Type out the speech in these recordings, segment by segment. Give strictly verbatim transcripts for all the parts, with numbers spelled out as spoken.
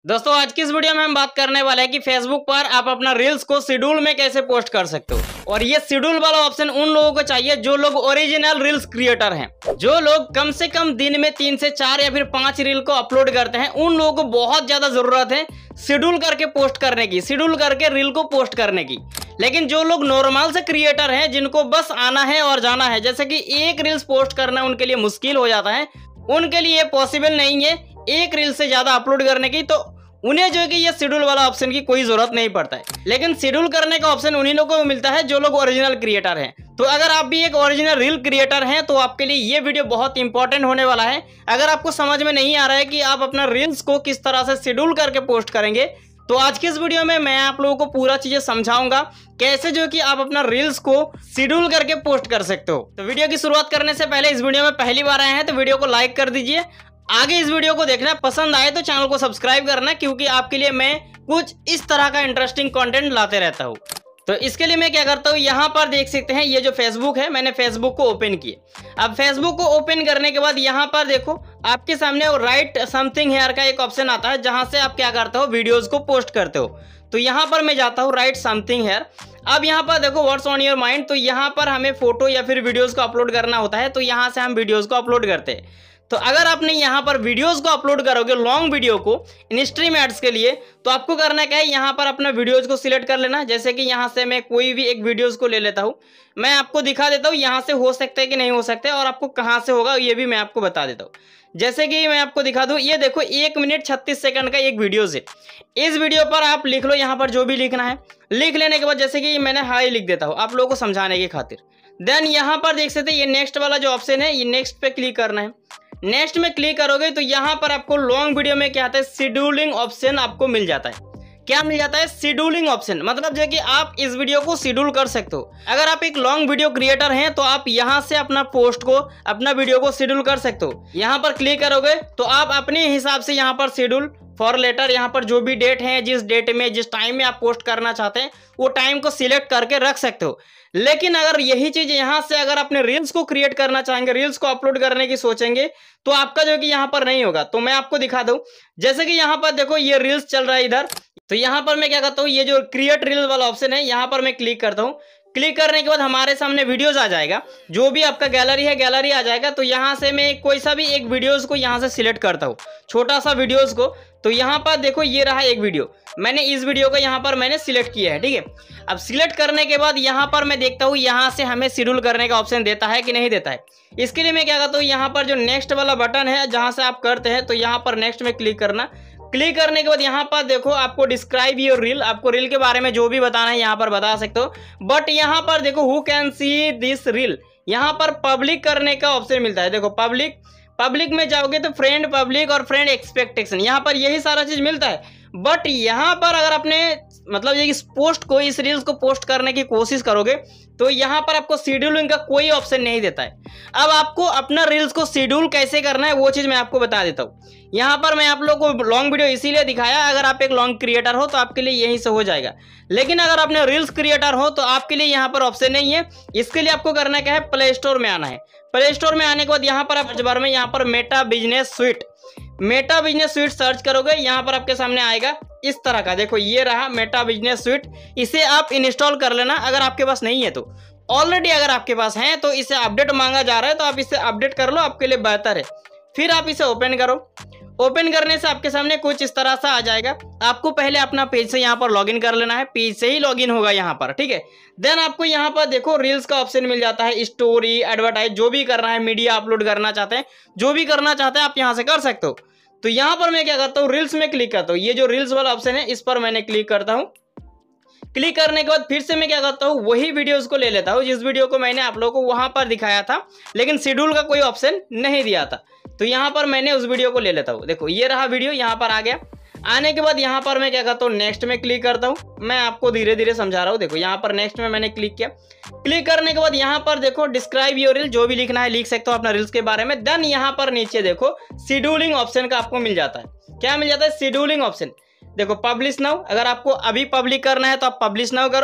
दोस्तों आज की इस वीडियो में हम बात करने वाले हैं कि फेसबुक पर आप अपना रील्स को शेड्यूल में कैसे पोस्ट कर सकते हो। और ये शेड्यूल वाला ऑप्शन उन लोगों को चाहिए जो लोग ओरिजिनल रील्स क्रिएटर हैं, जो लोग कम से कम दिन में तीन से चार या फिर पांच रील को अपलोड करते हैं। उन लोगों को बहुत ज्यादा जरूरत है शेड्यूल करके पोस्ट करने की, शेड्यूल करके रील को पोस्ट करने की। लेकिन जो लोग नॉर्मल से क्रिएटर हैं, जिनको बस आना है और जाना है, जैसे कि एक रील्स पोस्ट करना उनके लिए मुश्किल हो जाता है, उनके लिए पॉसिबल नहीं है एक रील से ज्यादा अपलोड करने की, तो उन्हें जो है कि ये शेड्यूल वाला ऑप्शन की कोई जरूरत नहीं पड़ता है। लेकिन शेड्यूल करने का ऑप्शन उन्हीं लोगों को मिलता है जो लोग ओरिजिनल क्रिएटर हैं। तो अगर आप भी एक ओरिजिनल रील क्रिएटर हैं तो आपके लिए ये वीडियो बहुत इंपॉर्टेंट होने वाला है। अगर आपको समझ में नहीं आ रहा है कि आप अपना रील्स को किस तरह से शेड्यूल करके पोस्ट करेंगे, तो आज की इस वीडियो में मैं आप लोगों को पूरा चीजें समझाऊंगा कैसे जो कि आप अपना रील्स को शेड्यूल करके पोस्ट कर सकते हो। तो वीडियो की शुरुआत करने से पहले इस वीडियो में पहली बार आए हैं तो वीडियो को लाइक कर दीजिए। आगे इस वीडियो को देखना, पसंद आए तो चैनल को सब्सक्राइब करना, क्योंकि आपके लिए मैं कुछ इस तरह का इंटरेस्टिंग कंटेंट लाते रहता हूँ। तो इसके लिए मैं क्या करता हूँ, यहाँ पर देख सकते हैं ये जो फेसबुक है, मैंने फेसबुक को ओपन किया। अब फेसबुक को ओपन करने के बाद यहाँ पर देखो आपके सामने राइट समथिंग हेयर का एक ऑप्शन आता है, जहाँ से आप क्या करते हो वीडियोज को पोस्ट करते हो। तो यहाँ पर मैं जाता हूँ राइट समथिंग हेयर। अब यहाँ पर देखो व्हाट्स ऑन योर माइंड, तो यहाँ पर हमें फोटो या फिर वीडियोज को अपलोड करना होता है। तो यहाँ से हम वीडियोज को अपलोड करते हैं। तो अगर आपने यहाँ पर वीडियोस को अपलोड करोगे, लॉन्ग वीडियो को इंस्ट्रीम एड्स के लिए, तो आपको करना क्या है, यहाँ पर अपना वीडियोस को सिलेक्ट कर लेना। जैसे कि यहाँ से मैं कोई भी एक वीडियोस को ले लेता हूँ, मैं आपको दिखा देता हूँ यहाँ से हो सकता है कि नहीं हो सकता है, और आपको कहाँ से होगा ये भी मैं आपको बता देता हूँ। जैसे कि मैं आपको दिखा दूँ, ये देखो एक मिनट छत्तीस सेकंड का एक वीडियो है। इस वीडियो पर आप लिख लो यहाँ पर जो भी लिखना है। लिख लेने के बाद जैसे कि मैंने हाई लिख देता हूँ आप लोगों को समझाने की खातिर। देन यहाँ पर देख सकते हैं ये नेक्स्ट वाला जो ऑप्शन है, ये नेक्स्ट पे क्लिक करना है। नेक्स्ट में क्लिक करोगे तो यहाँ पर आपको लॉन्ग वीडियो में क्या आता है, शेड्यूलिंग ऑप्शन आपको मिल जाता है। क्या मिल जाता है, शेड्यूलिंग ऑप्शन। मतलब जो है कि आप इस वीडियो को शेड्यूल कर सकते हो। अगर आप एक लॉन्ग वीडियो क्रिएटर हैं तो आप यहाँ से अपना पोस्ट को, अपना वीडियो को शेड्यूल कर सकते हो। यहाँ पर क्लिक करोगे तो आप अपने हिसाब से यहाँ पर शेड्यूल फॉर लेटर, यहाँ पर जो भी डेट है, जिस डेट में जिस टाइम में आप पोस्ट करना चाहते हैं वो टाइम को सिलेक्ट करके रख सकते हो। लेकिन अगर यही चीज यहाँ से अगर अपने रील्स को क्रिएट करना चाहेंगे, रील्स को अपलोड करने की सोचेंगे, तो आपका जो कि यहाँ पर नहीं होगा। तो मैं आपको दिखा दूं, जैसे कि यहाँ पर देखो ये रील्स चल रहा है इधर। तो यहाँ पर मैं क्या करता हूँ, ये जो क्रिएट रील वाला ऑप्शन है यहाँ पर मैं क्लिक करता हूँ। क्लिक करने के बाद हमारे सामने वीडियोस आ जाएगा, जो भी आपका गैलरी है गैलरी आ जाएगा। तो यहाँ से मैं कोई सा भी एक वीडियोस को यहाँ से सिलेक्ट करता हूँ, छोटा सा वीडियोस को। तो यहाँ पर देखो ये रहा एक वीडियो, मैंने इस वीडियो को यहाँ पर मैंने सिलेक्ट किया है, ठीक है। अब सिलेक्ट करने के बाद यहाँ पर मैं देखता हूँ यहाँ से हमें शेड्यूल करने का ऑप्शन देता है कि नहीं देता है। इसके लिए मैं क्या करता हूँ, यहाँ पर जो नेक्स्ट वाला बटन है जहाँ से आप करते हैं, तो यहाँ पर नेक्स्ट में क्लिक करना। क्लिक करने के बाद यहाँ पर देखो आपको डिस्क्राइब योर रील, आपको रील के बारे में जो भी बताना है यहाँ पर बता सकते हो। बट यहाँ पर देखो who can see this reel, यहाँ पर पब्लिक करने का ऑप्शन मिलता है। देखो पब्लिक, पब्लिक में जाओगे तो फ्रेंड, पब्लिक और फ्रेंड एक्सपेक्टेशन, यहाँ पर यही सारा चीज मिलता है। बट यहाँ पर अगर आपने मतलब ये इस पोस्ट को, इस रील्स को पोस्ट करने की कोशिश करोगे तो यहाँ पर आपको शेड्यूलिंग का कोई ऑप्शन नहीं देता है। अब आपको अपना रील्स को शेड्यूल कैसे करना है वो चीज मैं आपको बता देता हूँ। यहाँ पर मैं आप लोगों को लॉन्ग वीडियो इसीलिए दिखाया, अगर आप एक लॉन्ग क्रिएटर हो तो आपके लिए यहीं से हो जाएगा। लेकिन अगर आपने रील्स क्रिएटर हो तो आपके लिए यहाँ पर ऑप्शन नहीं है। इसके लिए आपको करना क्या है, प्ले स्टोर में आना है। प्ले स्टोर में आने के बाद यहाँ पर आप सर्च बार में यहाँ पर Meta business suite, Meta business suite search करोगे, यहाँ पर आपके सामने आएगा इस तरह का। देखो ये रहा मेटा बिजनेस स्वीट, इसे आप इंस्टॉल कर लेना अगर आपके पास नहीं है तो। ऑलरेडी अगर आपके पास है तो इसे अपडेट मांगा जा रहा है तो आप इसे अपडेट कर लो, आपके लिए बेहतर है। फिर आप इसे ओपन करो। ओपन करने से आपके सामने कुछ इस तरह से आ जाएगा। आपको पहले अपना पेज से यहाँ पर लॉगिन कर लेना है, पेज से ही लॉगिन होगा यहाँ पर, ठीक है। देन आपको यहाँ पर देखो रील्स का ऑप्शन मिल जाता है, स्टोरी, एडवर्टाइज, जो भी करना है, मीडिया अपलोड करना चाहते हैं, जो भी करना चाहते हैं आप यहाँ से कर सकते हो। तो यहाँ पर मैं क्या करता हूँ, रील्स में क्लिक करता हूँ। ये जो रील्स वाला ऑप्शन है इस पर मैंने क्लिक करता हूँ। क्लिक करने के बाद फिर से मैं क्या करता हूँ, वही वीडियोस को ले लेता हूँ जिस वीडियो को मैंने आप लोगों को वहां पर दिखाया था, लेकिन शेड्यूल का कोई ऑप्शन नहीं दिया था। तो यहाँ पर मैंने उस वीडियो को ले लेता हूँ। देखो ये रहा वीडियो, यहाँ पर आ गया। आने के बाद यहाँ पर मैं क्या करता हूँ, नेक्स्ट में क्लिक करता हूँ। मैं आपको धीरे धीरे समझा रहा हूँ। देखो यहाँ पर नेक्स्ट में मैंने क्लिक किया। क्लिक करने के बाद यहाँ पर देखो डिस्क्राइब योर रील, जो भी लिखना है लिख सकते हो अपना रील्स के बारे में। देन यहाँ पर नीचे देखो शेड्यूलिंग ऑप्शन का आपको मिल जाता है। क्या मिल जाता है, शेड्यूलिंग ऑप्शन। देखो पब्लिश नाउ, अगर आपको अभी पब्लिक करना है तो आप पब्लिश नाउ करो।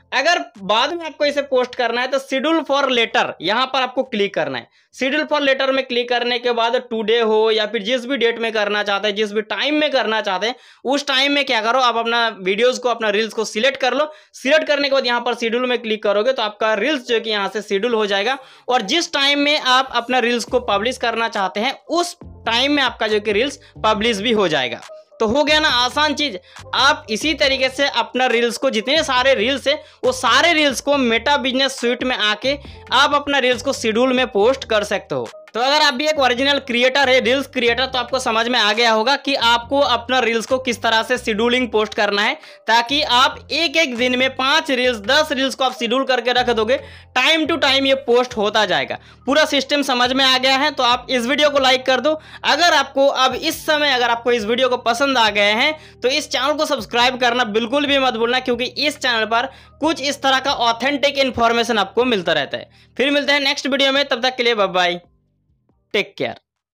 अगर बाद में आपको इसे पोस्ट करना है तो शेड्यूल फॉर लेटर यहां पर आपको क्लिक करना है। शेड्यूल फॉर लेटर में क्लिक करने के बाद टुडे हो या फिर जिस भी डेट में करना चाहते हैं, जिस भी टाइम में करना चाहते हैं, उस टाइम में क्या करो, आप अपना वीडियोस को, अपना रील्स को सिलेक्ट कर लो। सिलेक्ट करने के बाद यहाँ पर शेड्यूल में क्लिक करोगे तो आपका रील्स जो कि यहाँ से शेड्यूल हो जाएगा और जिस टाइम में आप अपना रील्स को पब्लिश करना चाहते हैं उस टाइम में आपका जो कि रील्स पब्लिश भी हो जाएगा। तो हो गया ना आसान चीज। आप इसी तरीके से अपना रील्स को, जितने सारे रील्स है वो सारे रील्स को मेटा बिजनेस स्वीट में आके आप अपना रील्स को शेड्यूल में पोस्ट कर सकते हो। तो अगर आप भी एक ओरिजिनल क्रिएटर है, रील्स क्रिएटर, तो आपको समझ में आ गया होगा कि आपको अपना रील्स को किस तरह से शेड्यूलिंग पोस्ट करना है, ताकि आप एक एक दिन में पांच रील्स, दस रील्स को आप शेड्यूल करके रख दोगे, टाइम टू टाइम ये पोस्ट होता जाएगा। पूरा सिस्टम समझ में आ गया है तो आप इस वीडियो को लाइक कर दो। अगर आपको अब इस समय अगर आपको इस वीडियो को पसंद आ गए हैं तो इस चैनल को सब्सक्राइब करना बिल्कुल भी मत भूलना, क्योंकि इस चैनल पर कुछ इस तरह का ऑथेंटिक इन्फॉर्मेशन आपको मिलता रहता है। फिर मिलते हैं नेक्स्ट वीडियो में, तब तक के लिए बाय बाय, टेक केयर।